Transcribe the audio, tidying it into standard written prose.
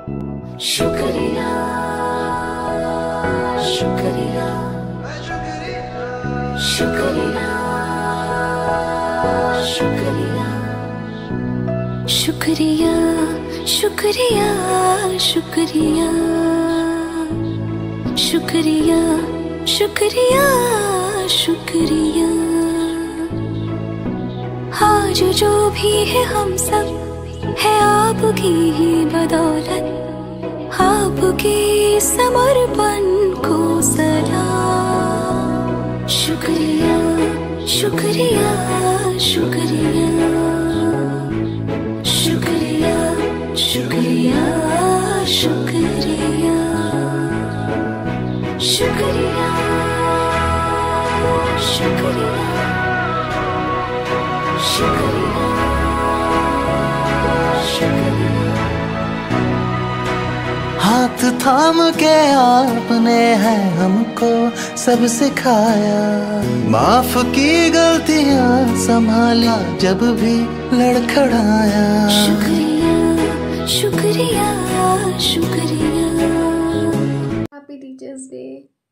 शुक्रिया शुक्रिया शुक्रिया शुक्रिया शुक्रिया शुक्रिया शुक्रिया शुक्रिया शुक्रिया शुक्रिया। आज जो भी है हम सब है आपकी ही बदौलत, आपके समर्पण को सलाम। शुक्रिया शुक्रिया शुक्रिया शुक्रिया शुक्रिया शुक्रिया शुक्रिया शुक्रिया शुक्रिया शुक्रिया। हाथ थाम के आपने है हमको सब सिखाया, माफ की गलतियां संभाला जब भी लड़खड़ाया। शुक्रिया शुक्रिया शुक्रिया। Happy Teachers Day।